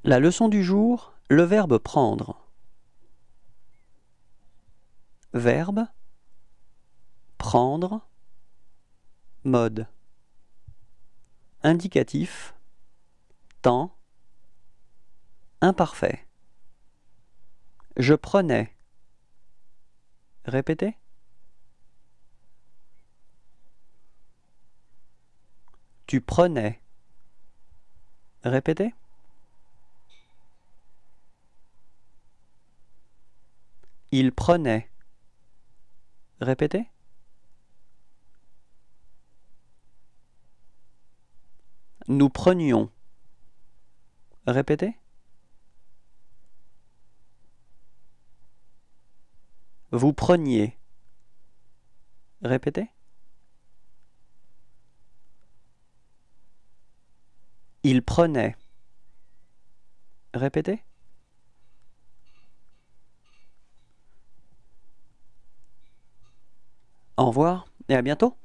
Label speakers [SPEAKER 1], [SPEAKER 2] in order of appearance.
[SPEAKER 1] La leçon du jour, le verbe prendre. Verbe, prendre, mode. Indicatif, temps, imparfait. Je prenais. Répétez. Tu prenais. Répétez. Il prenait. Répétez. Nous prenions. Répétez. Vous preniez. Répétez. Il prenait. Répétez. Au revoir et à bientôt.